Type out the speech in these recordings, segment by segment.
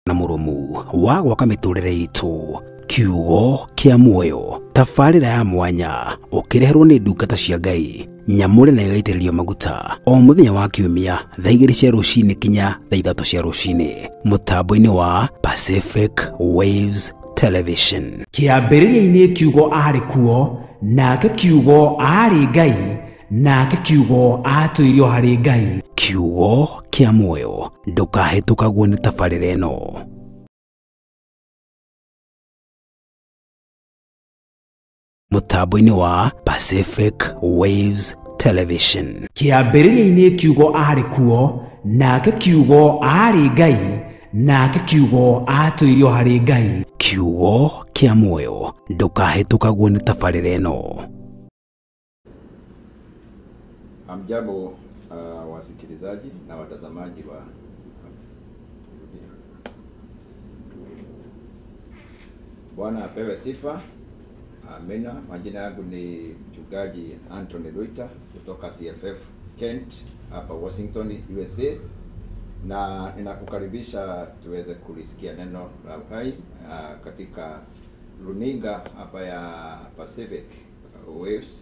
na murumu wa gwaka miturire itu. Kiugo kia muoyo, tabarĩra ya mwanya ukireherwo ni ndungata cia Ngai nyamũre na igaitĩrĩrio maguta o mũthenya wa kiumia thaa 2 cia rũcinĩ kinya thaa 3 cia rũcinĩ mũtambo-inĩ wa Pacific Waves Television. Kĩambĩrĩria-inĩ kiugo arĩ kuo, nake kiugo arĩ Ngai, nake kiugo atũirio harĩ Ngai. Kiugo kia muoyo, ndũkahĩtũkagwo nĩ tabarĩra ĩno. Mũtambo-inĩ wa Pacific Waves Television. Kĩambĩrĩria-inĩ kiugo arĩ kuo, nake kiugo arĩ Ngai, nake kiugo atũirio harĩ Ngai. Kiugo kia muoyo, ndũkahĩtũkagwo nĩ tabarĩra ĩno. Hamjambo wasikilizaji na watazamaji wa Bwana apewe sifa. Amina. Majina yangu ni mchungaji Anthony Loita kutoka CFF Kent hapa Washington, USA, na ninakukaribisha tuweze kulisikia neno la uhai katika runinga hapa ya Pacific Waves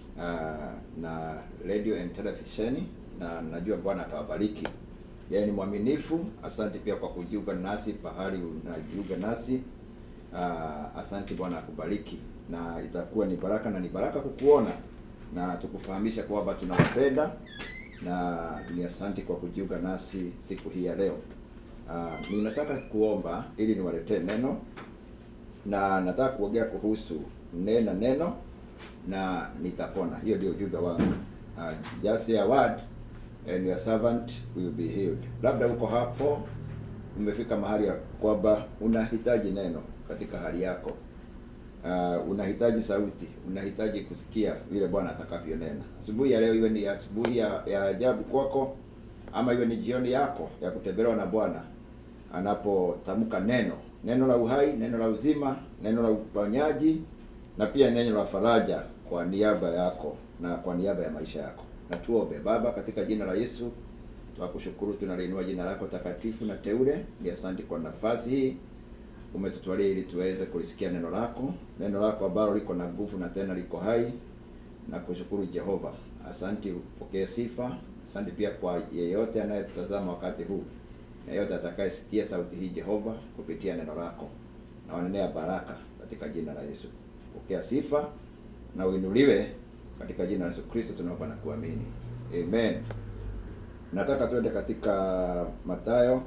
na radio and television, na najua Bwana atawabariki. Yeye ni mwaminifu. Asante pia kwa kujiunga nasi pahali unajiunga nasi. Asante, Bwana akubariki, na itakuwa ni baraka, na ni baraka kukuona na tukufahamisha kwamba tunawapenda, na ni asante kwa kujiunga nasi siku hii ya leo. Ninataka kuomba ili niwaletee neno, na nataka kuongea kuhusu neno na nitapona. Hiyo ndio ujumbe wangu. Just say a word and your servant will be healed. Labda uko hapo umefika mahali ya kwamba unahitaji neno katika hali yako. Unahitaji sauti, unahitaji kusikia vile Bwana atakavyonena. Asubuhi ya leo iwe ni asubuhi ya ajabu kwako, ama iwe ni jioni yako ya kutembelewa na Bwana anapotamka neno la uhai, neno la uzima, neno la uponyaji, na pia neno la faraja kwa niaba yako na kwa niaba ya maisha yako. Na tuombe. Baba, katika jina la Yesu tunakushukuru, tunaliinua jina lako takatifu na teule. Ni asante kwa nafasi hii umetutwalia ili tuweze kulisikia neno lako ambalo liko na nguvu na tena liko hai. Na kushukuru Jehova. Asante, upokee sifa. Asante pia kwa yeyote anayetazama wakati huu, na yeyote atakayesikia sauti hii Jehova kupitia neno lako, na wanenea baraka katika jina la Yesu. Pokea sifa na uinuliwe katika jina la Yesu Kristo tunaomba na kuamini. Amen. Nataka tuende katika Mathayo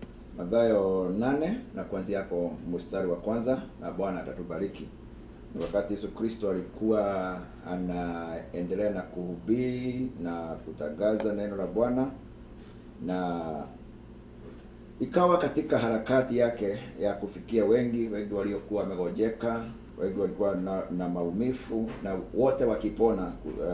8 na kuanzia hapo mstari wa kwanza, na Bwana atatubariki. Ni wakati Yesu Kristo alikuwa anaendelea na kuhubiri na kutangaza neno la Bwana, na ikawa katika harakati yake ya kufikia wengi waliokuwa wamegojeka, wengi walikuwa na maumivu, na wote wakipona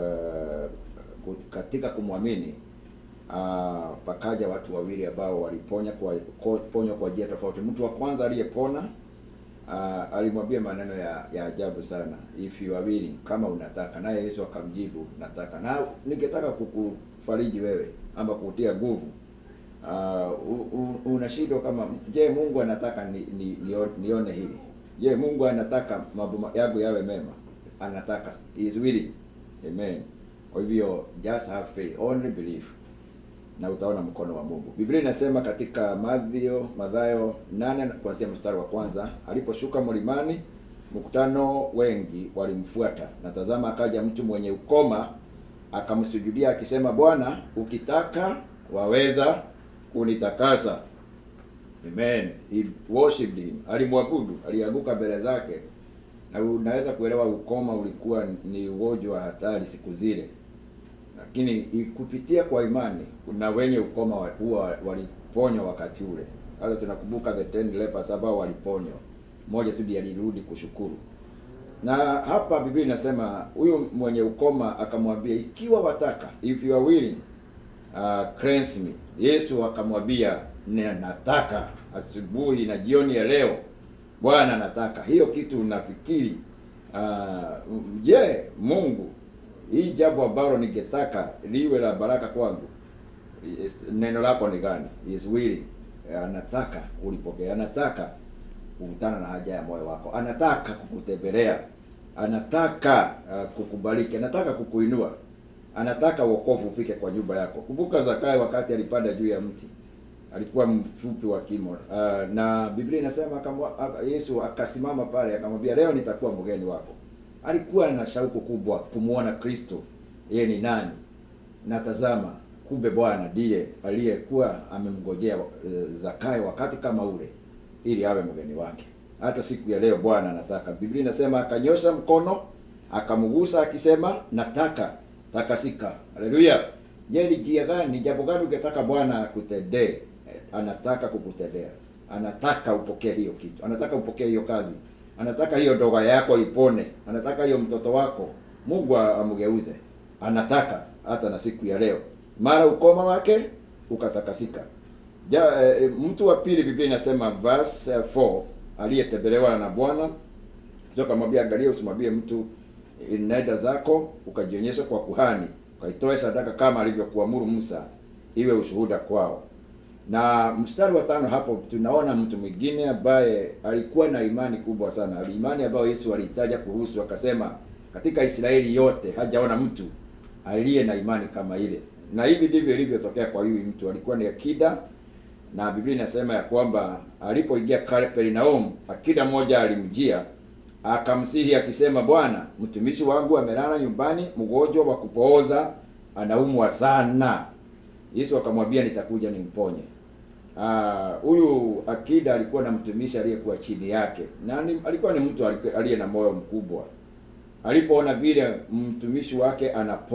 katika kumwamini. Pakaja watu wawili ambao waliponywa kwa njia tofauti. Mtu wa kwanza aliyepona alimwambia maneno ya ajabu sana, if you are willing, kama unataka. Naye Yesu akamjibu, nataka, na ningetaka kukufariji wewe ama kukutia nguvu. Unashindwa kama, je, Mungu anataka nione hili? Je, Mungu anataka mambo yangu yawe mema? Anataka, he is willing. Amen. Kwa hivyo just have faith, only believe, na utaona mkono wa Mungu. Biblia inasema katika Mathayo 8 kuanzia mstari wa kwanza, aliposhuka mlimani mkutano wengi walimfuata, na tazama akaja mtu mwenye ukoma akamsujudia akisema, Bwana, ukitaka waweza kunitakasa. Amen. He worshiped him. Alimwabudu, alianguka mbele zake. Na unaweza kuelewa ukoma ulikuwa ni ugonjwa wa hatari siku zile. Lakini kupitia kwa imani kuna wenye ukoma huwa waliponywa wakati ule. Hata tunakumbuka the 10 lepers ambao waliponywa. Mmoja tu ndiye alirudi kushukuru. Na hapa Biblia inasema huyu mwenye ukoma akamwambia, ikiwa wataka, if you are willing, cleanse me. Yesu akamwambia, nataka. Asubuhi na jioni ya leo Bwana nataka. Hiyo kitu unafikiri, je, Mungu, hii jambo ambalo ningetaka liwe la baraka kwangu, neno lako ni gani? He is willing. anataka ulipokea, anataka kukutana na haja ya moyo wako, anataka kukutembelea, anataka kukubariki, anataka kukuinua, anataka wokovu ufike kwa nyumba yako. Kumbuka Zakayo wakati alipanda juu ya mti, alikuwa mfupi wa kimo, na Biblia inasema Yesu akasimama pale akamwambia, leo nitakuwa mgeni wako. Alikuwa na shauku kubwa kumuona Kristo, yeye ni nani, na tazama kumbe Bwana ndiye aliyekuwa amemngojea Zakayo wakati kama ule ili awe mgeni wake. Hata siku ya leo Bwana anataka. Biblia inasema akanyosha mkono akamgusa akisema, nataka takasika. Haleluya. Je, ni njia gani, jambo gani ungetaka Bwana akutendee? Anataka kukutendea. Anataka upokee hiyo kitu. Anataka upokee hiyo kazi. Anataka hiyo ndoa yako ipone. Anataka hiyo mtoto wako Mungu amgeuze. Anataka hata na siku ya leo. Mara ukoma wake ukatakasika. Mtu wa pili Biblia inasema verse 4, aliyetembelewa na Bwana sio kumwambia angalia, usimwambie mtu nenda zako ukajionyesha kwa kuhani ukaitoe sadaka kama alivyokuamuru Musa iwe ushuhuda kwao. Na mstari wa 5 hapo tunaona mtu mwingine ambaye alikuwa na imani kubwa sana, imani ambayo Yesu alitaja kuhusu, akasema katika Israeli yote hajaona mtu aliye na imani kama ile. Na hivi ndivyo ilivyotokea kwa huyu mtu. Alikuwa ni akida, na Biblia inasema ya kwamba alipoingia Kapernaum, akida mmoja alimjia akamsihi akisema, Bwana, mtumishi wangu amelala nyumbani mgonjwa wa kupooza, anaumwa sana. Yesu akamwambia, nitakuja nimponye. Huyu akida alikuwa na mtumishi aliyekuwa chini yake, na alikuwa ni mtu aliye na moyo mkubwa. Alipoona vile mtumishi wake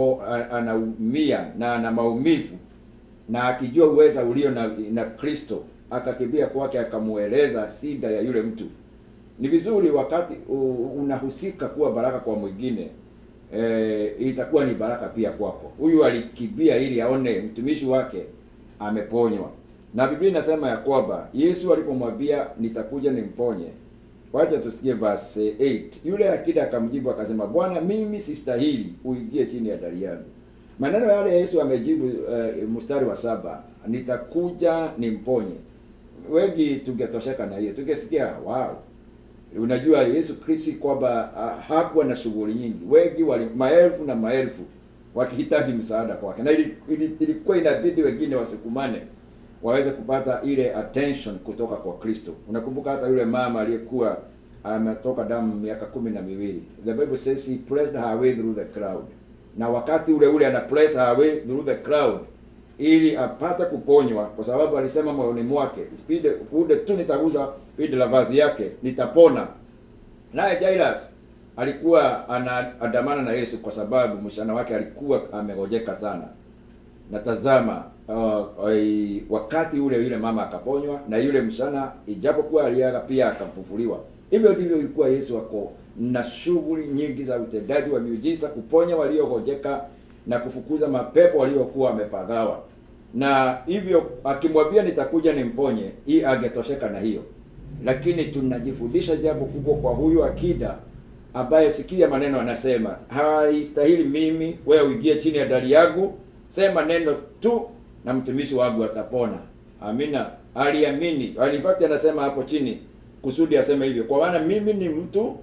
anaumia na ana maumivu, na akijua uweza ulio na Kristo, akakimbia kwake akamueleza shida ya yule mtu. Ni vizuri wakati unahusika kuwa baraka kwa mwingine, itakuwa ni baraka pia kwako. Huyu alikimbia ili aone mtumishi wake ameponywa. Na Biblia inasema ya kwamba Yesu alipomwambia nitakuja nimponye, wacha tusikie verse 8. Yule akida akamjibu akasema, Bwana, mimi sistahili uingie chini ya dari yangu. Maneno yale Yesu amejibu mstari wa 7, nitakuja nimponye. Wengi tungetosheka na hiyo, tungesikia wow. Unajua Yesu Kristo kwamba hakuwa na shughuli nyingi. Wengi maelfu na maelfu wakihitaji msaada kwake, na ilikuwa inabidi wengine wasukumane waweze kupata ile attention kutoka kwa Kristo. Unakumbuka hata yule mama aliyekuwa ametoka damu miaka 12. The Bible says he pressed her way through the crowd. Na wakati ule ana press her way through the crowd ili apate kuponywa, kwa sababu alisema moyoni mwake, punde tu nitaguza pinde la vazi yake nitapona. Naye Jairus alikuwa anaandamana na Yesu kwa sababu mshana wake alikuwa amegojeka sana. Na tazama, wakati yule mama akaponywa, na yule mshana ijapokuwa aliaga pia akafufuliwa. Hivyo ndivyo ilikuwa Yesu wako na shughuli nyingi za utendaji wa miujiza, kuponya waliogojeka na kufukuza mapepo waliokuwa wamepagawa. Na hivyo akimwambia nitakuja nimponye, hii angetosheka na hiyo. Lakini tunajifundisha jambo kubwa kwa huyu akida ambaye sikia maneno anasema, haistahili mimi wewe uingie chini ya dari yangu, sema neno tu na mtumishi wangu atapona. Amina. Aliamini. Alifati anasema hapo chini kusudi aseme hivyo, kwa maana mimi ni mtu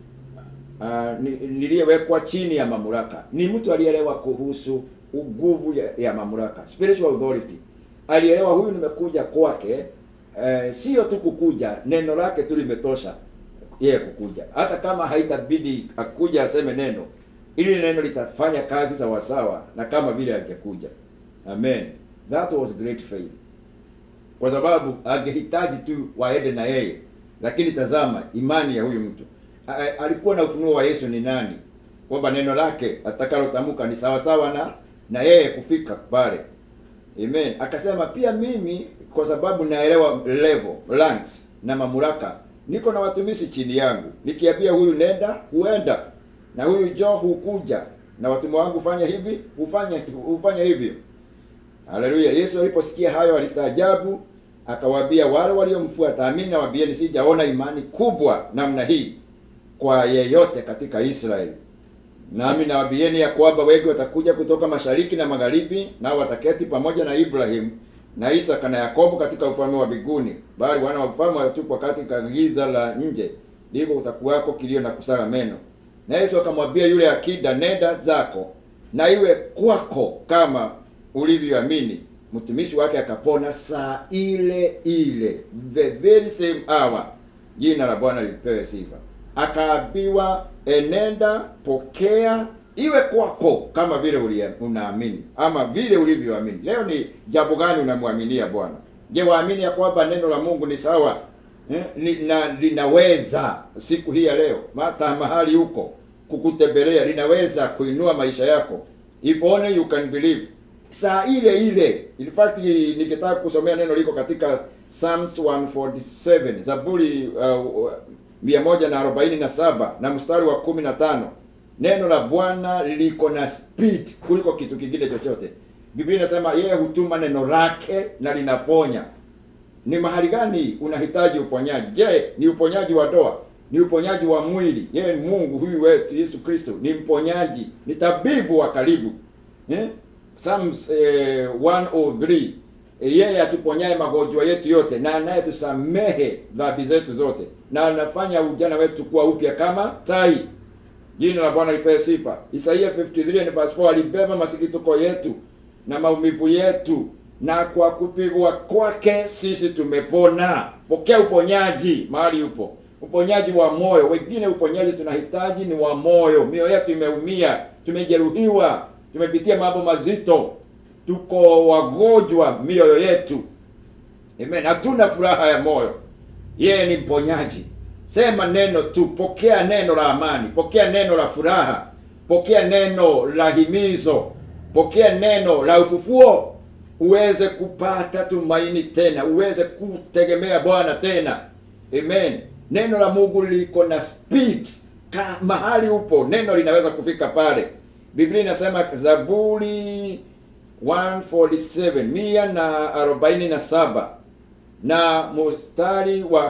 niliyewekwa chini ya mamlaka. Ni mtu alielewa kuhusu nguvu ya mamlaka, spiritual authority. Alielewa huyu nimekuja kwake, sio tu kukuja, neno lake tu limetosha yeye kukuja. Hata kama haitabidi akuja aseme neno, ili neno litafanya kazi sawa sawa na kama vile angekuja. Amen. That was great faith. Kwa sababu angehitaji tu waende na yeye. Lakini tazama imani ya huyu mtu. Alikuwa na ufunuo wa Yesu ni nani, kwamba neno lake atakalotamka ni sawa sawa na yeye kufika pale. Amen. Akasema pia mimi kwa sababu naelewa ranks na mamlaka, niko na watumishi chini yangu. Nikiambia huyu nenda, huenda, na huyu njoo hukuja, na watumwa wangu fanya hivi, ufanya hivyo. Haleluya. Yesu aliposikia hayo alistaajabu, akawaambia wale waliomfuata, amini nawaambieni, sijaona imani kubwa namna hii kwa yeyote katika Israeli. Nami nawaambieni ya kwamba wengi watakuja kutoka mashariki na magharibi, nao wataketi pamoja na Ibrahim na Isaka na Yakobo katika ufalme wa mbinguni, bali wana wa ufalme watupwa katika giza la nje, ndiko kutakuwako kilio na kusaga meno. Na Yesu akamwambia yule akida, nenda zako na iwe kwako kama ulivyoamini. Mtumishi wake akapona saa ile ile, the very same hour. Jina la Bwana lipewe sifa. Akaambiwa, enenda, pokea, iwe kwako kama vile unaamini, ama vile ulivyoamini. Leo ni jambo gani unamwaminia Bwana? Je, waamini ya kwamba neno la Mungu ni sawa na linaweza siku hii ya leo, hata mahali huko kukutembelea, linaweza kuinua maisha yako? If only you can believe. Saa ile ile. In fact, nikitaka kusomea neno liko katika Psalms 147, Zaburi 147 na mstari wa 15. Neno la Bwana liko na speed kuliko kitu kingine chochote. Biblia inasema yeye hutuma neno lake na linaponya. Ni mahali gani unahitaji uponyaji? Je, ni uponyaji wa doa? Ni uponyaji wa mwili? Yeye ni Mungu huyu wetu Yesu Kristo ni mponyaji, ni tabibu wa karibu. Psalms 103, yeye atuponyaye magonjwa yetu yote na anayetusamehe dhambi zetu zote na anafanya ujana wetu kuwa upya kama tai. Jina la Bwana lipewe sifa. Isaia 53 verse 4, alibeba masikitiko yetu na maumivu yetu, na kwa kupigwa kwake sisi tumepona. Pokea uponyaji mahali upo. Uponyaji wa moyo. Wengine uponyaji tunahitaji ni wa moyo. Mioyo yetu imeumia, tumejeruhiwa, tumepitia mambo mazito, tuko wagonjwa mioyo yetu. Amen. Hatuna furaha ya moyo. Yeye ni mponyaji. Sema neno tu, pokea neno la amani, pokea neno la furaha, pokea neno la himizo, pokea neno la ufufuo, uweze kupata tumaini tena, uweze kutegemea Bwana tena. Amen. Neno la Mungu liko na speed. Mahali upo, neno linaweza kufika pale. Biblia inasema Zaburi 147 na mstari wa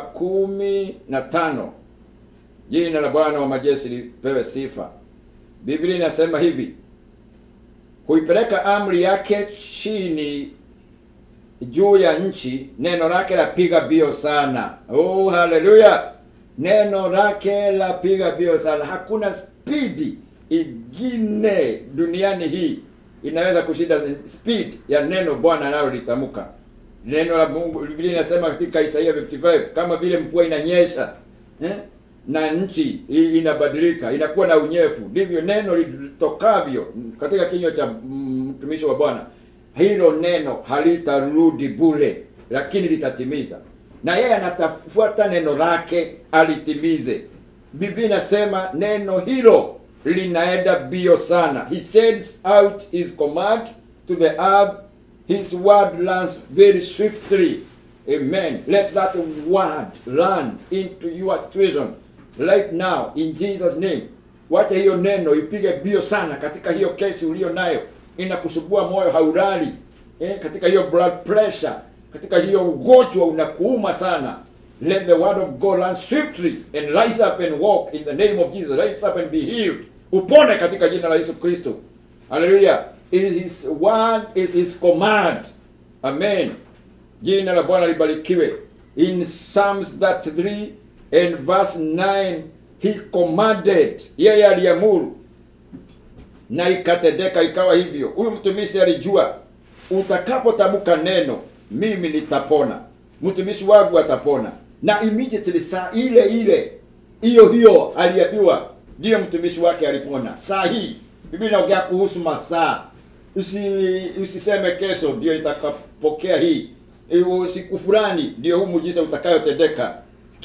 15. Jina la Bwana wa majeshi lipewe sifa. Biblia inasema hivi, huipeleka amri yake chini juu ya nchi, neno lake lapiga bio sana. Oh, haleluya! Neno lake lapiga bio sana. Hakuna spidi ingine duniani hii inaweza kushinda speed ya neno Bwana analolitamka. Neno la Mungu, Biblia inasema katika Isaia 55, kama vile mvua inanyesha na nchi inabadilika, inakuwa na unyevu, ndivyo neno litokavyo katika kinywa cha mtumishi wa Bwana. Hilo neno halitarudi bure, lakini litatimiza. Na yeye anatafuata neno lake alitimize. Biblia inasema neno hilo linaenda bio sana. He sends out his command to the earth. His word lands very swiftly. Amen. Let that word land into your situation right now in Jesus name. Wacha hiyo neno ipige bio sana katika hiyo kesi ulio nayo. Inakusubua moyo, haulali. Katika hiyo blood pressure, katika hiyo ugonjwa unakuuma sana. Let the word of God land swiftly and rise up and walk in the name of Jesus. Rise up and be healed. Upone katika jina la Yesu Kristo. Hallelujah. It is his word, is his command. Amen. Jina la Bwana libarikiwe. In Psalms 33 and verse 9, he commanded. Yeye aliamuru na ikatendeka ikawa hivyo. Huyu mtumishi alijua, utakapotamka neno mimi nitapona, mtumishi wangu atapona. Na immediately saa ile ile hiyo aliambiwa, ndio mtumishi wake alipona. Saa hii Biblia inaongea kuhusu masaa. Usiseme kesho ndio nitakapokea hii, siku fulani ndio huu muujiza utakayotendeka.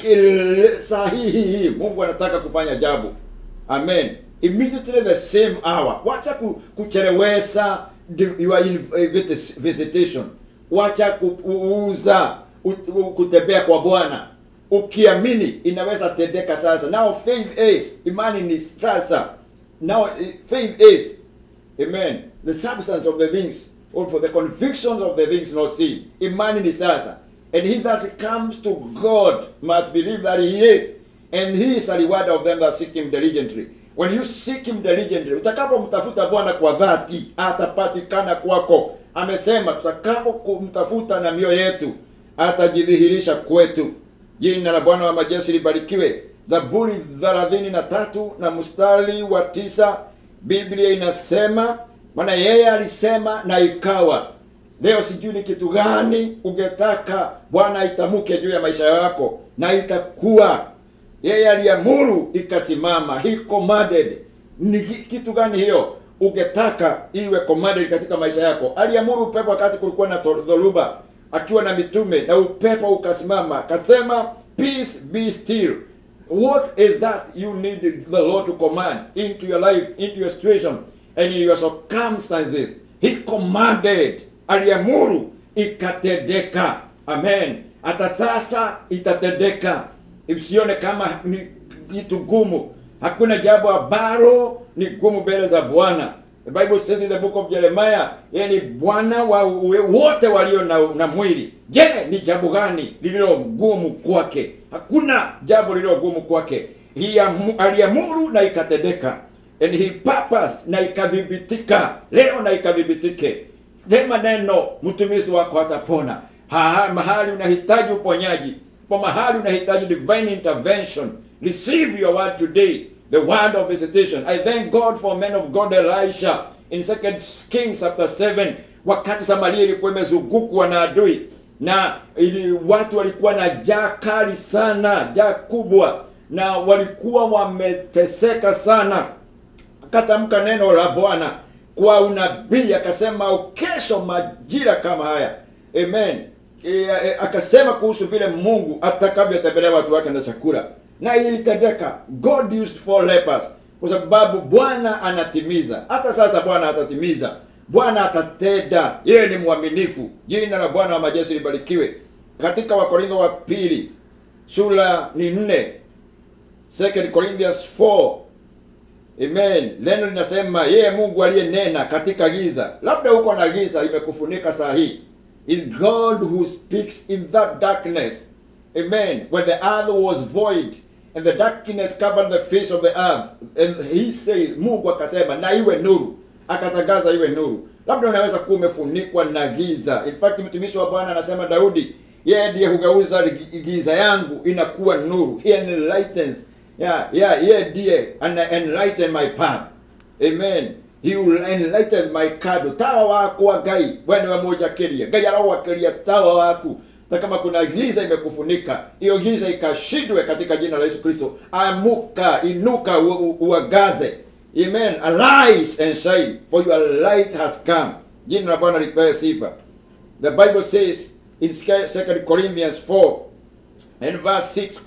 Saa hii Mungu anataka kufanya jambo. Amen. Immediately the same hour. Wacha kuchelewesha your visitation. Wacha kuuza kutembea kwa Bwana. Ukiamini inaweza tendeka sasa. Now faith is, imani ni sasa. Now faith is, amen, the substance of the things, or for the convictions of the things not seen. Imani ni sasa. And he that comes to God must believe that he is, and he is a rewarder of them that seek him diligently. When you seek him diligently, utakapomtafuta Bwana kwa dhati, atapatikana kwako. amesema tutakapo kumtafuta na mioyo yetu atajidhihirisha kwetu. Jina la Bwana wa majeshi libarikiwe. Zaburi 33 na mstari wa 9, Biblia inasema, maana yeye alisema na ikawa. Leo sijui ni kitu gani ungetaka Bwana itamuke juu ya maisha yako na itakuwa. Yeye aliamuru ikasimama. He commanded. Ni kitu gani hiyo ungetaka iwe commanded katika maisha yako? Aliamuru upepo wakati kulikuwa na dhoruba, akiwa na mitume, na upepo ukasimama. Akasema peace be still. What is that you need the Lord to command into your life, into your situation and in your circumstances? He commanded. Aliamuru ikatendeka. Amen. Hata sasa itatendeka. Usione kama ni kitu gumu. Hakuna jambo ambalo ni gumu mbele za Bwana. The Bible says in the book of Jeremiah, yeye ni Bwana wa wote walio na mwili. Je, ni jambo gani lililo gumu kwake? Hakuna jambo lililo gumu kwake. Aliamuru na ikatendeka. And he purposed na ikadhibitika. Leo na ikadhibitike. Sema neno, mtumishi wako atapona. Mahali unahitaji uponyaji, kwa mahali unahitaji divine intervention, receive your word today, the word of visitation. I thank God for men of God Elisha in 2 Kings chapter 7, wakati Samaria ilikuwa imezungukwa na adui, na watu walikuwa na njaa kali sana, njaa kubwa, na walikuwa wameteseka sana. Akatamka neno la Bwana kwa unabii, akasema kesho majira kama haya. Amen. Akasema kuhusu vile Mungu atakavyotembelea watu wake na chakula, na ilitendeka. God used 4 lepers, kwa sababu Bwana anatimiza. Hata sasa Bwana atatimiza. Bwana atatenda. Yeye ni mwaminifu. Jina la Bwana wa majeshi libarikiwe. Katika Wakorintho wa pili sura ni 4, 2 Corinthians 4. Amen. Neno linasema yeye Mungu aliyenena katika giza. Labda uko na giza imekufunika saa hii. Is God who speaks in that darkness. Amen. When the earth was void and the darkness covered the face of the earth, and he said, Mungu akasema na iwe nuru, akatangaza iwe nuru. Labda unaweza kuwa umefunikwa na giza. In fact, mtumishi wa Bwana anasema Daudi, yeye ndiye hugeuza giza yangu inakuwa nuru. He enlightens. Yeye ndiye enlighten my path. Amen. He will enlighten my candle. Tawa wako wa Gai, wene wa moja keria. Gai alawa keria tawa wako. Na kama kuna giza imekufunika, hiyo giza ikashindwe katika jina la Yesu Kristo. Amuka, inuka, uagaze. Amen. Arise and shine, for your light has come. Jina la Bwana lipewe sifa. The Bible says in 2 Corinthians 4 and verse 6,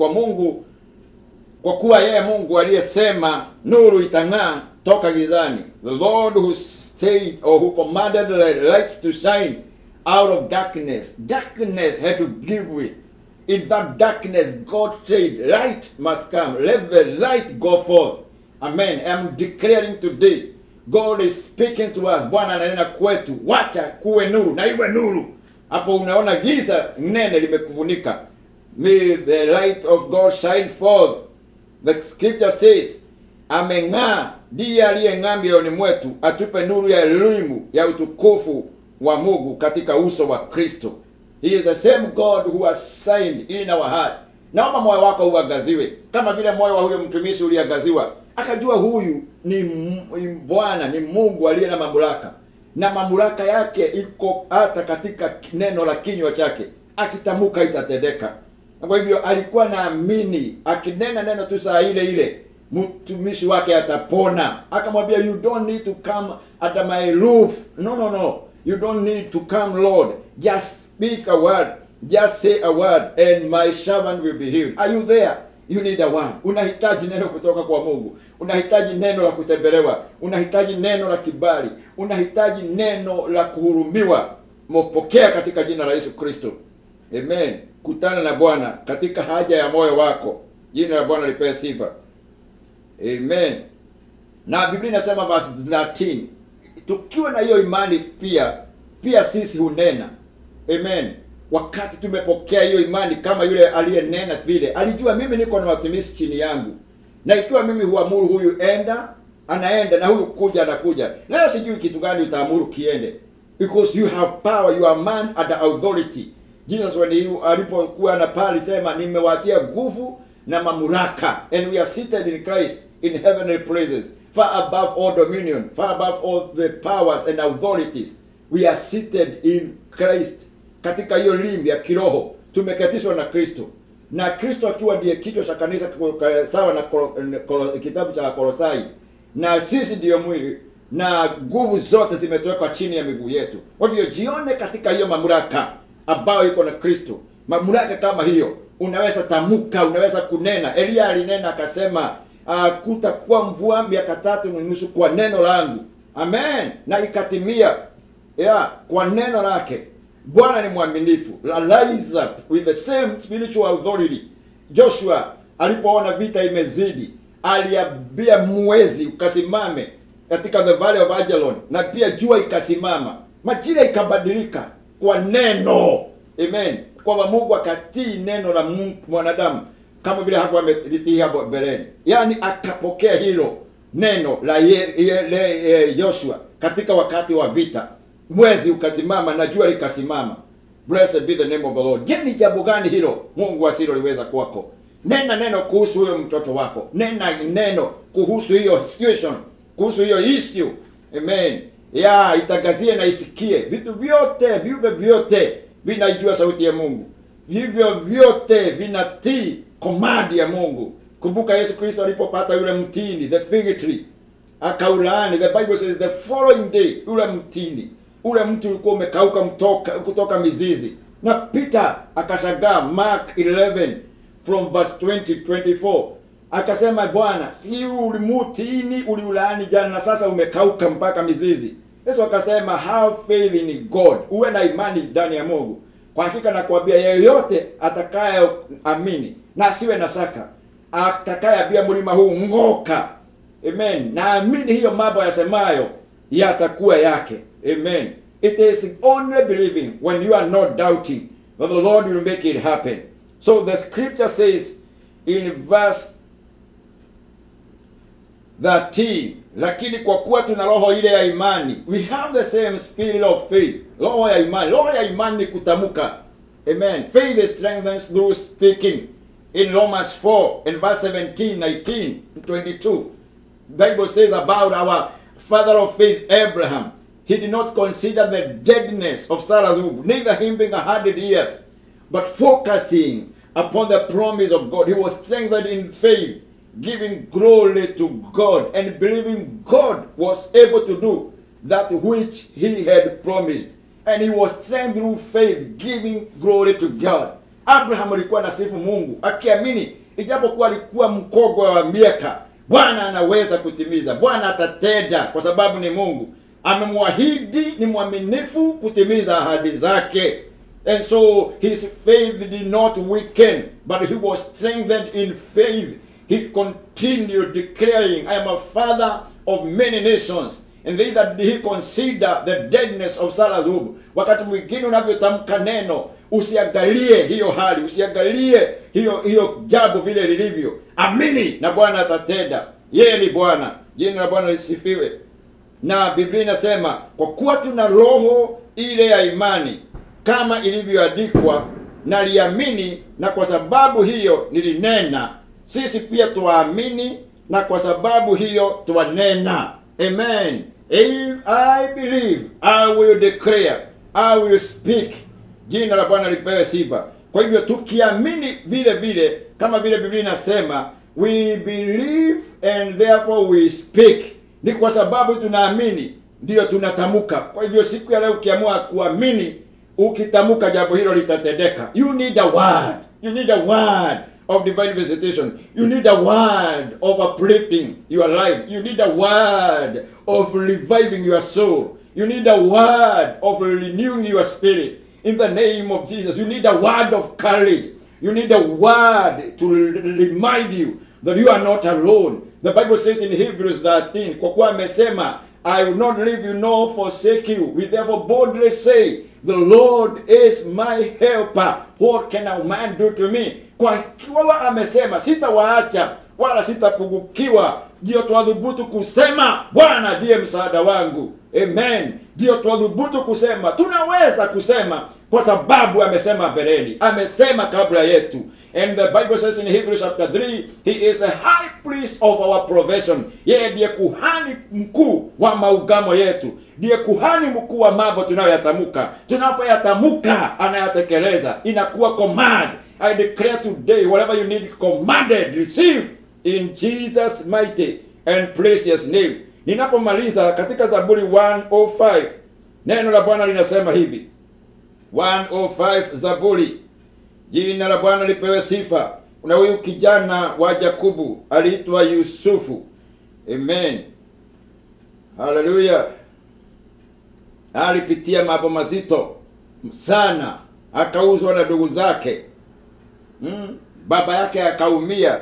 kwa kuwa yeye Mungu aliyesema nuru itang'aa toka gizani. The Lord who stayed or who commanded the lights to shine out of darkness. Darkness had to give way. In that darkness, God said, light must come. Let the light go forth. Amen. I'm declaring today, God is speaking to us. Bwana ananena kwetu, wacha kuwe nuru na iwe nuru. Hapo unaona giza nene limekufunika. May the light of God shine forth. The scripture says, ameng'aa ndiye aliyeng'aa mioyoni mwetu, atupe nuru ya elimu ya utukufu wa Mungu katika uso wa Kristo. He is the same God who has shined in our heart. Naomba moyo wako uangaziwe kama vile moyo wa huyo mtumishi uliangaziwa, akajua huyu ni Bwana, ni Mungu aliye na mamlaka, na mamlaka yake iko hata katika neno la kinywa chake. Akitamka itatendeka. Kwa hivyo alikuwa naamini akinena neno tu saa ile ile mtumishi wake atapona. Akamwambia, you don't need to come under my roof. No. You don't need to come, Lord. Just speak a word. Just say a word and my servant will be healed. Are you there? You need a word. Unahitaji neno kutoka kwa Mungu. Unahitaji neno la kutembelewa. Unahitaji neno la kibali. Unahitaji neno la kuhurumiwa. Mpokea katika jina la Yesu Kristo. Amen. Kutana na Bwana katika haja ya moyo wako. Jina la Bwana lipewe sifa. Amen. Na Biblia inasema verse 13, tukiwa na hiyo imani pia sisi hunena. Amen. Wakati tumepokea hiyo imani kama yule aliyenena vile, alijua mimi niko na watumishi chini yangu. Na ikiwa mimi huamuru huyu enda, anaenda, na huyu kuja anakuja. Leo sijui kitu gani utaamuru kiende. because you have power, you are man under authority. Jesus when he alipokuwa na pali sema nimewaachia nguvu na mamlaka, and we are seated in Christ in heavenly places, far above all dominion, far above all the powers and authorities. We are seated in Christ. Katika hiyo limbi ya kiroho tumeketishwa na Kristo, na Kristo akiwa ndiye kichwa cha kanisa sawa na kitabu cha Kolosai, na sisi ndiyo mwili, na nguvu zote zimetowekwa chini ya miguu yetu. Kwa hivyo jione katika hiyo mamlaka ambayo iko na Kristo. Mamlaka kama hiyo unaweza tamuka, unaweza kunena. Elia alinena akasema kutakuwa mvua miaka 3.5 kwa neno langu. Amen. Na ikatimia kwa neno lake. Bwana ni mwaminifu. Rise up with the same spiritual authority. Joshua alipoona vita imezidi, aliambia mwezi ukasimame katika the valley of Ajalon, na pia jua ikasimama, majira ikabadilika kwa neno. Amen. Kwa Mungu akatii neno la mwanadamu kama vile hakuwa amelitii hapo mbeleni. Yaani akapokea hilo neno la Joshua katika wakati wa vita. Mwezi ukasimama na jua likasimama. Blessed be the name of the Lord. Je, ni jambo gani hilo Mungu asiloliweza kwako? Nena neno kuhusu huyo mtoto wako. Nena neno kuhusu hiyo situation, kuhusu hiyo issue. Amen. Itangazie na isikie. Vitu vyote, viumbe vyote vinaijua sauti ya Mungu. Vivyo vyote vinatii command ya Mungu. Kumbuka Yesu Kristo alipopata yule mtini, the fig tree, akaulaani. The Bible says the following day yule mtini, ule mti ulikuwa umekauka kutoka mizizi. Na Peter akashangaa, Mark 11 from verse 20-24. Akasema, Bwana, si ulimutini uliulaani jana na sasa umekauka mpaka mizizi? Yesu akasema, have faith in God. Uwe na imani ndani ya Mungu. Kwa hakika nakwambia yeyote atakaye amini na asiwe na shaka, atakayeambia mlima huu ng'oka. Amen. Na amini hiyo mambo yasemayo yatakuwa yake. Amen. It is only believing when you are not doubting that the Lord will make it happen. So the scripture says in verse 13, lakini kwa kuwa tuna roho ile ya imani, we have the same spirit of faith. Roho ya imani. Roho ya imani ni kutamuka. Amen. Faith strengthens through speaking. In Romans 4 and verse 17, 19 to 22, Bible says about our father of faith Abraham, he did not consider the deadness of Sarah's womb, neither him being 100 years, but focusing upon the promise of God, he was strengthened in faith, giving glory to God and believing God was able to do that which he had promised. And he was strengthened through faith, giving glory to God. Abraham alikuwa nasifu Mungu, akiamini ijapokuwa alikuwa mkongwe wa miaka, Bwana anaweza kutimiza. Bwana atatenda kwa sababu ni Mungu. Amemwahidi, ni mwaminifu kutimiza ahadi zake. And so his faith did not weaken, but he was strengthened in faith. He continued declaring, I am a father of many nations. And they that he consider the deadness of Sarah's womb. Wakati mwingine unavyotamka neno, usiangalie hiyo hali, usiangalie hiyo jambo vile lilivyo. Amini na Bwana atatenda. Yeye ni Bwana. Jina la Bwana lisifiwe. Na Biblia inasema, kwa kuwa tuna roho ile ya imani, kama ilivyoandikwa, naliamini na kwa sababu hiyo nilinena. Sisi pia tuamini na kwa sababu hiyo tuanena. Amen. If I believe, I will declare, I will speak. Jina la Bwana lipewe sifa. Kwa hivyo tukiamini vile vile, kama vile Biblia inasema, we believe and therefore we speak. Ni kwa sababu tunaamini ndio tunatamuka. Kwa hivyo siku ya leo ukiamua kuamini, ukitamuka jambo hilo litatendeka. You need a word. You need a word of divine visitation. You need a word of uplifting your life. You need a word of reviving your soul. You need a word of renewing your spirit. In the name of Jesus, you need a word of courage. You need a word to remind you that you are not alone. The Bible says in Hebrews 13, kwa kuwa amesema, I will not leave you nor forsake you. We therefore boldly say, the Lord is my helper. What can a man do to me? Kwa kuwa amesema, sitawaacha wala sitapungukiwa. Ndio tuadhubutu kusema Bwana ndiye msaada wangu. Amen. Ndio tuadhubutu kusema, tunaweza kusema kwa sababu amesema mbeleni, amesema kabla yetu. And the Bible says in Hebrews chapter 3, he is the high priest of our profession. Yeye ndiye kuhani mkuu wa maugamo yetu. Ndiye kuhani mkuu wa mambo tunayoyatamka. Tunapoyatamka anayatekeleza. Inakuwa command. I declare today, whatever you need commanded, receive in Jesus mighty and precious name. Ninapomaliza katika Zaburi 105, neno la Bwana linasema hivi. 105 Zaburi. Jina la Bwana lipewe sifa. Kuna huyu kijana wa Yakobo aliitwa Yusufu. Amen. Hallelujah. Alipitia mambo mazito sana, akauzwa na ndugu zake. Baba yake akaumia.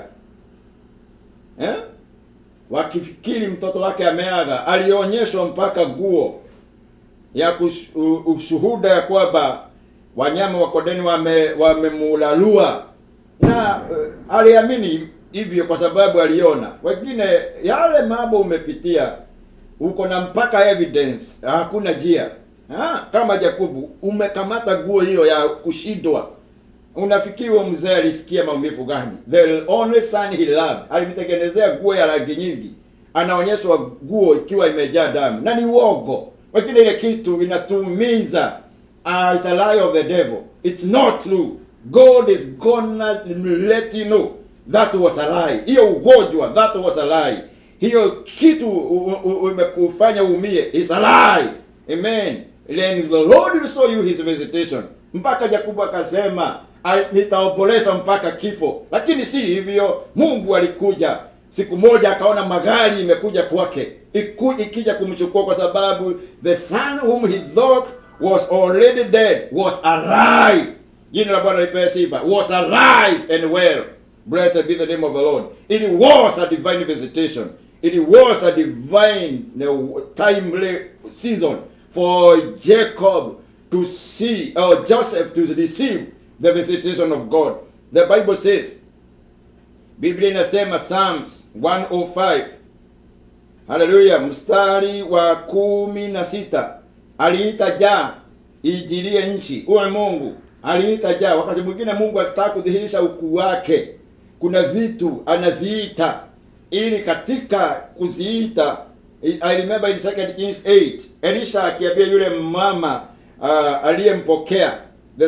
Wakifikiri mtoto wake ameaga, alionyeshwa mpaka nguo ya ushuhuda ya kwamba wanyama wa kondeni wamemulalua. Na aliamini hivyo kwa sababu aliona. Wengine yale mambo umepitia, uko na mpaka evidence, hakuna njia. Kama Yakobo umekamata nguo hiyo ya kushindwa. Unafikiri huyo mzee alisikia maumivu gani? The only son he loved, alimtengenezea nguo ya rangi nyingi. Anaonyeshwa nguo ikiwa imejaa damu. Na ni uongo. Wengine ile kitu inatuumiza. It's a lie of the devil. It's not true. God is gonna let you know that was a lie. Hiyo ugonjwa, that was a lie. Hiyo kitu umekufanya umie is a lie. Amen. Then the Lord will show you his visitation. Mpaka Yakobo akasema nitaomboleza mpaka kifo. Lakini si hivyo. Mungu alikuja. Siku moja akaona magari imekuja kwake. Ikija kumchukua kwa sababu the son whom he thought was already dead was alive. Jina la Bwana lipewe sifa. Was alive and well. Blessed be the name of the Lord. It was a divine visitation. It was a divine timely season for Jacob to see, or Joseph to receive the visitation of God. The Bible says, Biblia inasema Psalms 105, hallelujah, mstari wa 16, aliita njaa ijilie nchi. Uwe Mungu aliita njaa. Wakati mwingine Mungu akitaka kudhihirisha ukuu wake, kuna vitu anaziita ili katika kuziita. I remember in 2 Kings 8, Elisha akiambia yule mama aliyempokea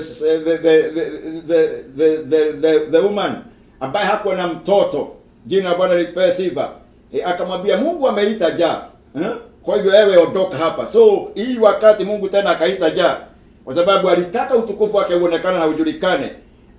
the woman ambaye hakuwa na mtoto, jina la Bwana lipewe sifa, akamwambia Mungu ameita njaa, kwa hivyo wewe ondoka hapa. So hii wakati Mungu tena akaita njaa kwa sababu alitaka utukufu wake uonekane na ujulikane,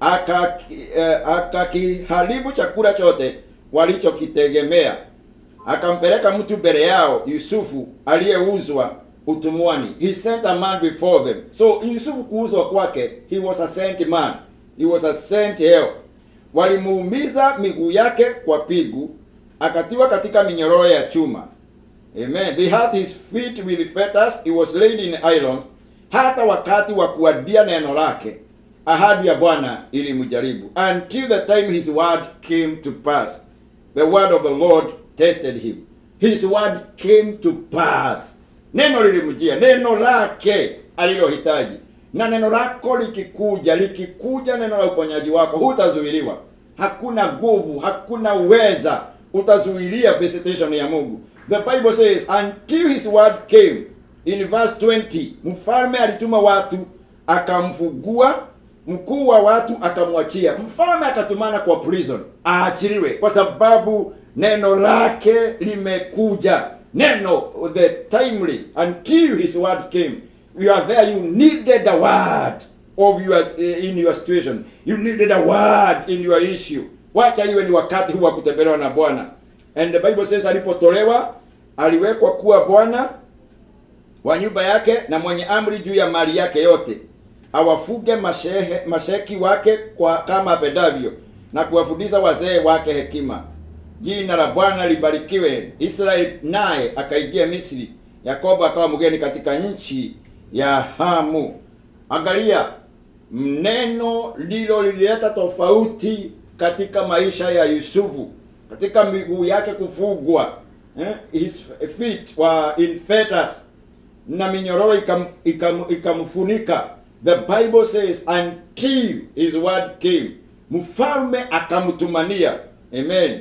akakiharibu chakula chote walichokitegemea. Akampeleka mtu mbele yao, Yusufu aliyeuzwa utumwani. He sent a man before them. So Yusufu kuuzwa kwake, he was a sent man. He was a sent help. Walimuumiza miguu yake kwa pigu, akatiwa katika minyororo ya chuma. Amen. They had his feet with fetters, he was laid in irons. Hata wakati wa kuadia neno lake, ahadi ya Bwana ilimjaribu. Until the time his word came to pass. The word of the Lord tested him. His word came to pass. Neno lilimjia, neno lake alilohitaji. Na neno lako likikuja neno la uponyaji wako, hutazuiliwa. Hakuna nguvu, hakuna uweza utazuilia visitation ya Mungu. The Bible says until his word came. In verse 20, mfalme alituma watu akamfugua, mkuu wa watu akamwachia. Mfalme akatumana kwa prison aachiliwe kwa sababu neno lake limekuja. Neno, the timely, until his word came. You are there, you needed a word of yours in your situation. You needed a word in your issue. Wacha iwe ni wakati huu wa kutembelewa na Bwana. And the Bible says alipotolewa, aliwekwa kuwa bwana wa nyumba yake na mwenye amri juu ya mali yake yote. Awafuge masheki wake kama apendavyo na kuwafundisha wazee wake hekima. Jina la Bwana libarikiwe. Israeli naye akaingia Misri. Yakobo akawa mgeni katika nchi ya Hamu. Angalia, neno lilo lilileta tofauti katika maisha ya Yusufu. katika miguu yake kufungwa, his feet were in fetters, na minyororo ikamfunika. The Bible says until his word came, mfalme akamtumania, amen,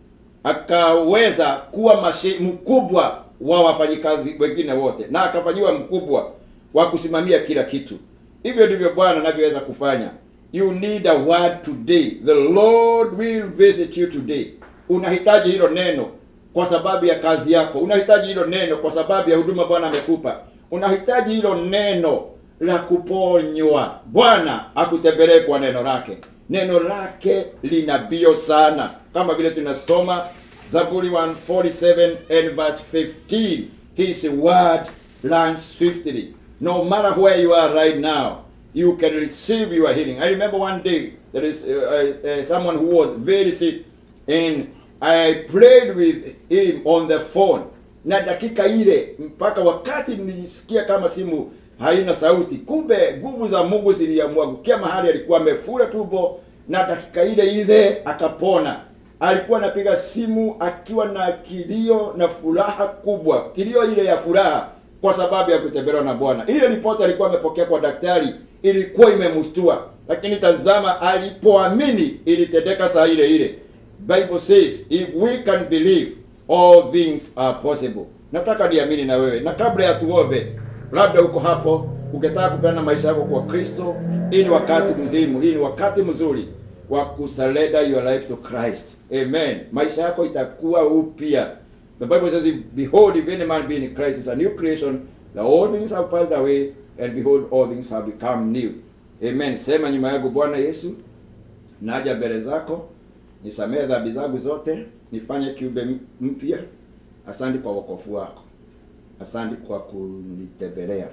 akaweza kuwa mkubwa wa wafanyikazi wengine wote, na akafanyiwa mkubwa wa kusimamia kila kitu. Hivyo ndivyo Bwana anavyoweza kufanya. You need a word today. The Lord will visit you today. Unahitaji hilo neno kwa sababu ya kazi yako. Unahitaji hilo neno kwa sababu ya huduma Bwana amekupa. Unahitaji hilo neno la kuponywa. Bwana akutembelee kwa neno lake. Neno lake lina bio sana. Kama vile tunasoma Zaburi 147 and verse 15. His word runs swiftly. No matter where you are right now, you can receive your healing. I remember one day there is someone who was very sick, and I prayed with him on the phone. Na dakika ile mpaka wakati nilisikia kama simu haina sauti, kumbe nguvu za Mungu ziliamwagukia mahali alikuwa amefura tumbo, na dakika ile akapona. Alikuwa anapiga simu akiwa na kilio na furaha kubwa, kilio ile ya furaha kwa sababu ya kutembelewa na Bwana. Ile ripoti alikuwa amepokea kwa daktari ilikuwa imemstua, lakini tazama alipoamini ilitendeka saa ile. Bible says if we can believe, all things are possible. Nataka niamini na wewe. Na kabla ya tuombe, labda uko hapo ukitaka kupeana maisha yako kwa Kristo, hii ni wakati muhimu, hii ni wakati mzuri wa kusurrender your life to Christ. Amen. Maisha yako itakuwa upya. The Bible says, behold, if any man be in Christ, is a new creation. The old things have passed away, and behold, all things have become new. Amen. Sema nyuma yangu: Bwana Yesu, naja mbele zako, nisamehe dhambi zangu zote, nifanye kiumbe mpya. Asante kwa wokovu wako. Asante kwa kunitembelea.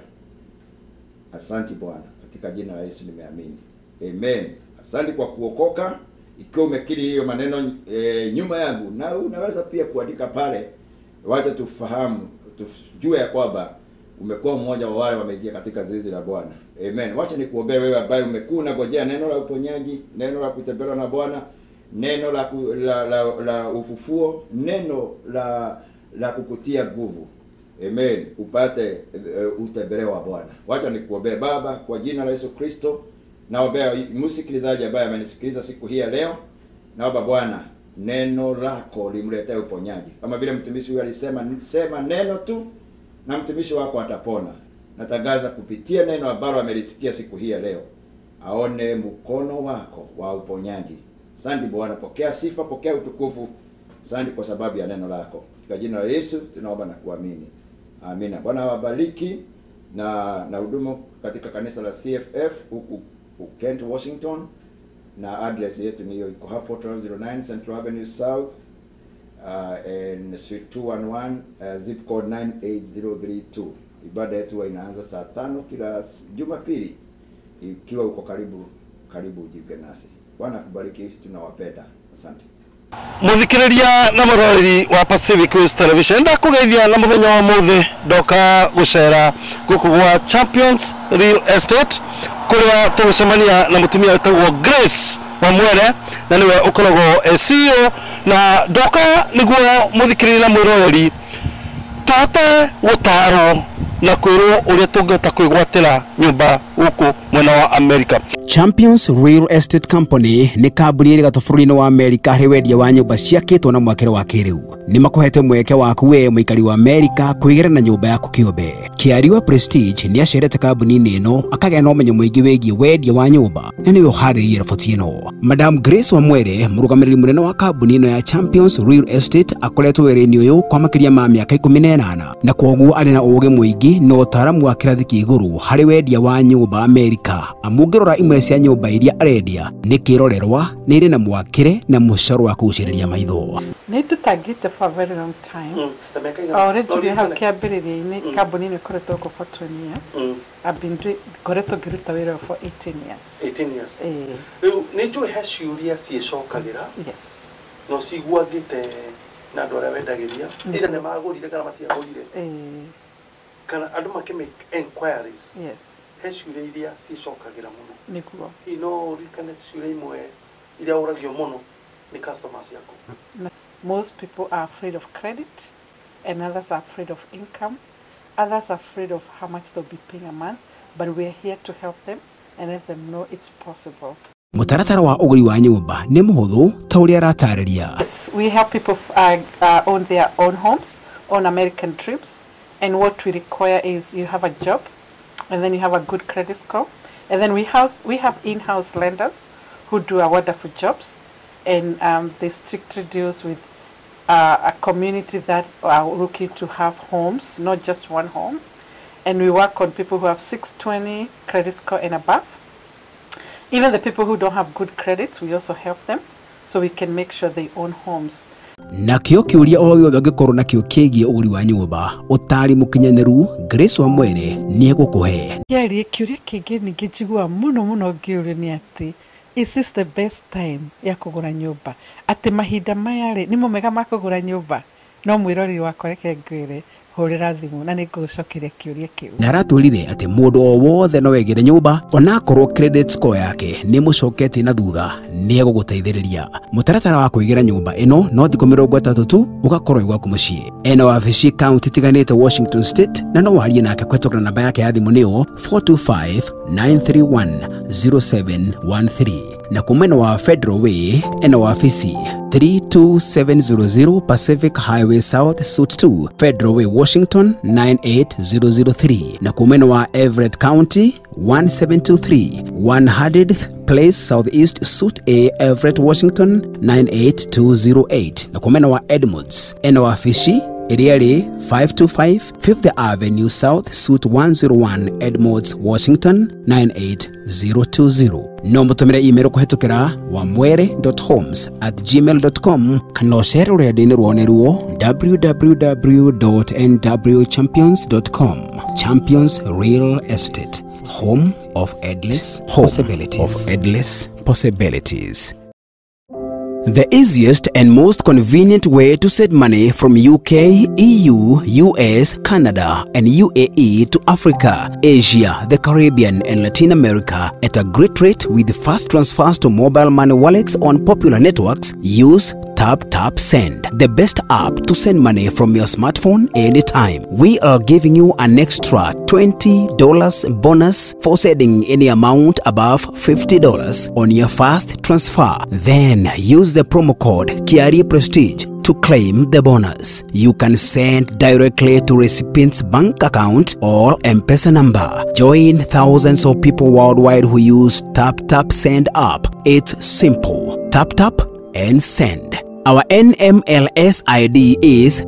Asante Bwana, katika jina la Yesu nimeamini. Amen. Asante kwa kuokoka. Ikiwa umekiri hiyo maneno nyuma yangu, na unaweza pia kuandika pale, wacha tufahamu, tujue ya kwamba umekuwa mmoja wa wale wameingia katika zizi la Bwana. Amen. Wacha nikuombee wewe ambaye umekuwa unangojea neno la uponyaji, neno la kutembelewa na Bwana, neno la ufufuo, neno la kukutia nguvu. Amen. Upate utembelewa wa Bwana. Wacha nikuombee. Baba, kwa jina la Yesu Kristo, naombea msikilizaji ambaye amenisikiliza siku hii ya leo. Naomba Bwana, neno lako limletee uponyaji. Kama vile mtumishi huyu alisema, sema neno tu na mtumishi wako atapona. Natangaza kupitia neno ambalo amelisikia siku hii ya leo, aone mkono wako wa uponyaji. Asante Bwana, pokea sifa, pokea utukufu. Asante kwa sababu ya neno lako. Katika jina la Yesu tunaomba na kuamini. Amina. Bwana awabariki na huduma katika kanisa la CFF huku Kent, Washington, na address yetu ni hiyo, iko hapo 1209 Central Avenue South, and Suite 211, zip code 98032. Ibada yetu inaanza saa 5 kila Jumapili. Ikiwa uko karibu ujiunge nasi. Bwana akubariki, tunawapenda. Asante. Muthikiriria na muroreri wa Pacific Coast Television, ndakugeithia na muthenya wa muthe ndoka gucera guku gwa Champions Real Estate, kuria tugucemania na mutumia wetagwo Grace Wamwere, na niwe ukoragwo CEO, na ndoka niguo muthikiriria na muroreri tuhote gutarwo na kwirwo uria tungeta kwigwatira nyumba guku mwena wa America. Champions Real Estate Company ni kambuni iri gatofuruni wa America he wendia wa nyumba ciakitwo na mwakire wa kiriu. Ni makuhete mweke waku we muikari wa America kwigera na nyumba yaku kiumbe. Kiariwa Prestige ni acerete kambuni ino akagea na umenyo mwingi wigie wendia wa nyumba, na niwe uhaririye riboti ino. Madam Grace Wamwere, murugamiriri munene wa kambuni ino ya Champions Real Estate, akoretwo wira-ini uyu kwa makiria ma miaka 18, na kwoguo ari na uge mwingi na utaramu wa kirathi kia iguru hari wendia wa nyumba America. Amungirora imwe cia nyumba iria arendia ni kirorerwa, ni iri na mwakire na mucaro wa kuguciriria maitho. Ni tutangite for a very long time. Already hau kiambiriria-ini kambuni ni koretwo ko for 20 years. I've been koretwo ngiruta wira for 18 years. 18 years. Riu ni njui he ciuria ciicokagira. Yes. No ciguagite na andu aria wendagiria. Ida ne magurire kana matiagurire. Kana andu make inquiries. Yes. He ciuria iria ciicokagira muno. Niguo. Ino rikane ciuria imwe iria uragio muno ni customers yako. Most people are afraid of credit, and others are afraid of income. Others are afraid of how much they'll be paying a month, but we're here to help them and let them know it's possible. Mutaratara wa uguri wa nyumba ni muhuthu ta uria aratarĩria. Yes, we help people own their own homes, own American trips, and what we require is you have a job, and then you have a good credit score, and then we have in-house lenders who do a wonderful jobs, and they strictly deals with a community that are looking to have homes, not just one home, and we work on people who have 620 credit score and above. Even the people who don't have good credits, we also help them, so we can make sure they own homes. Nakio kiuria o yothe ngikorwo nakio kigie uguri wa nyumba utari mukinyaneru Grace Wamwere ni egukuhe. Yari kiuria kingi ningi njigua muno ngiuria ni ati is this the best time ya kugura nyumba? Ati mahinda maya ri ni mumega ma kugura nyumba? No mwirori wakwa reke ngwire hurira thimu na nigucokeria kiuria kiu. Na aratwirire ati mundu o wothe no wegere nyumba onakorwo credit score yake ni mucoketi na thutha ni eguguteithiriria. Mutaratara wa kuigera nyumba ino no thikũ 30 tu ugakorwo igwaku mucii. Eno wabici county tiganite Washington State na no warie nake kwetukana namba yake ya thimu nio 425-931-0713 na kumena wa Federal Way eno wabici 32700 Pacific Highway South Suite 2 Federal Way Washington 98003 na kumena wa Everett County 1723 100th Place Southeast Suite A Everett Washington 98208 na kumena wa Edmonds eno wabici Iriari 525 5th Avenue South Suite 101 Edmonds Washington 98020 no mutumire email kuhetukira wamwere.homes@gmail.com kana share rurenda-ini rwoneruo www.nwchampions.com. Champions Real Estate, home of endless possibilities. The easiest and most convenient way to send money from UK, EU, US, Canada, and UAE to Africa, Asia, the Caribbean, and Latin America at a great rate with fast transfers to mobile money wallets on popular networks. Use Tap Send, the best app to send money from your smartphone anytime. We are giving you an extra $20 bonus for sending any amount above $50 on your first transfer. Then use the promo code Kiari Prestige to claim the bonus. You can send directly to recipient's bank account or M-Pesa number. Join thousands of people worldwide who use Tap Send app. It's simple. Tap and send. Our NMLS ID is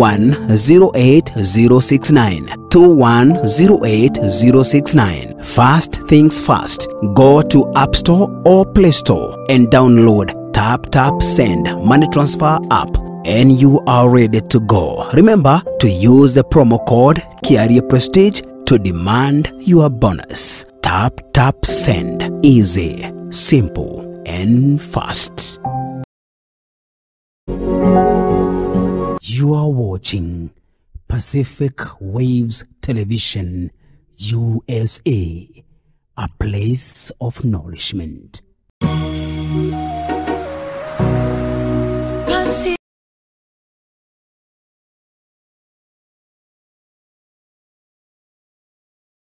2108069. 2108069. Fast things fast. Go to App Store or Play Store and download Tap Send money transfer app and you are ready to go. Remember to use the promo code Kiari Prestige to demand your bonus. Tap Send. Easy, simple and fast. You are watching Pacific Waves Television USA, a place of nourishment.